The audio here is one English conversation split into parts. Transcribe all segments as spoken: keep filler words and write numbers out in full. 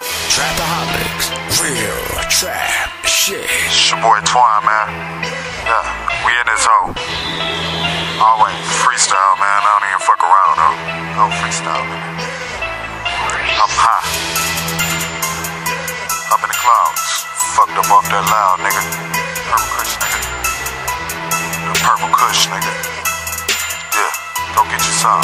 Trapaholics, real trap shit. It's your boy Twine, man. Yeah, we in this hole. Always freestyle, man. I don't even fuck around, though. I don't freestyle, man. I'm high. Up in the clouds. Fucked up off that loud, nigga. Purple Kush, nigga. The Purple Kush, nigga. Yeah, go get your some.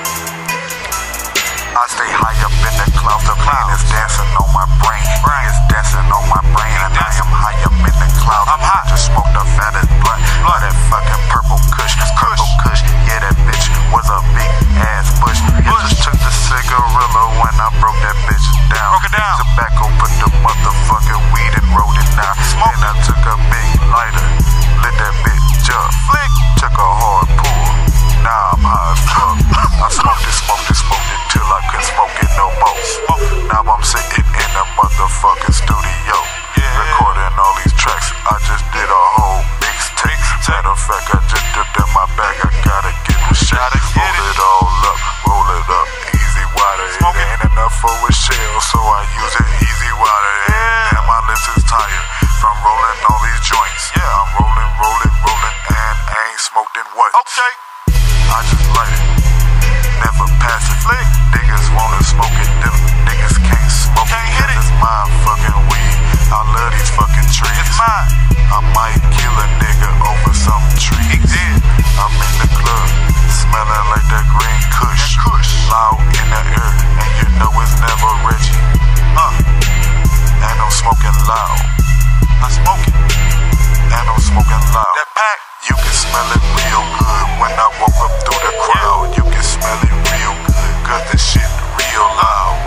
I stay high up in the clouds. The plane is dancing on my brain. Brain is dancing on my brain. And I am high up in the clouds. I'm hot. Just smoked up at his blunt. Blood that fucking Purple Kush. Purple Kush. Yeah, that bitch was a big ass bush. You just took the cigarilla when I broke that bitch down. Broke it down. Tobacco put the motherfucking weed and rolled it down. Smoke. Then I took a big lighter. Lit that bitch up. Flick. Took a hard pull. Now I'm high as fuck. I smoked it, smoked it, smoked it till I couldn't smoke it no more. Now I'm sitting in a motherfucking studio, yeah, recording all these tracks. I just did a whole mixtape. Matter of fact, I just dipped in my bag. I gotta get the shit. Roll it all up, roll it up, easy water. It ain't enough for a shell, so I use it easy water. Yeah. And my lips is tired from rolling all these joints. Yeah, I'm rolling, rolling, rolling, and I ain't smoked in what? Okay. I just light it, never pass it. Flick. Niggas wanna smoke it, them niggas can't smoke can't it. Hit it. It's my fucking weed. I love these fucking trees. It's mine. I might kill a nigga over some trees. Yeah. I'm in the club, smelling like that green kush. That kush. Loud in the air, and you know it's never Reggie. Uh, and I'm smoking loud. I smoke it, and I'm smoking loud. That pack. You can smell it real good when I woke up through the crowd. You can smell it real good, cause this shit real loud.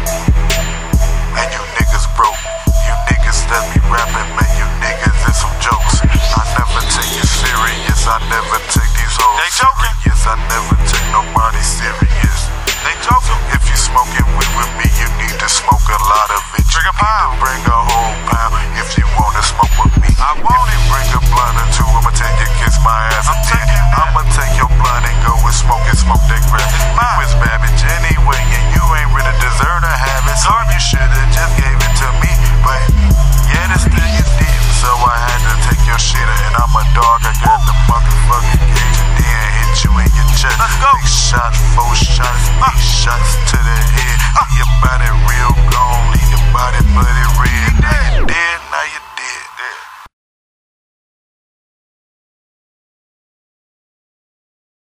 And you niggas broke, you niggas that be rapping, man, you niggas is some jokes. I never take you serious, I never take these hoes they joking. Serious, I never take nobody serious. They joking. If you smoking weed with me, you need to smoke a lot of it. Bring a pound. Bring a whole pound if you wanna smoke with me. I want it. Bring a blunt or two, I'ma take you kiss my ass. I'm taking I'ma take your blunt and go and smoke it, smoke that grass. You was babbage anyway, and you ain't really deserve to have it. So you should've just gave it to me, but yeah, that's still you did. So I had to take your shit, and I'm a dog. I got the motherfucking gauge and then hit you in your chest. Let's go. Big shots, four shots, big shots to the head. Leave your body real gone, leave your body bloody red. Now you dead, now you dead.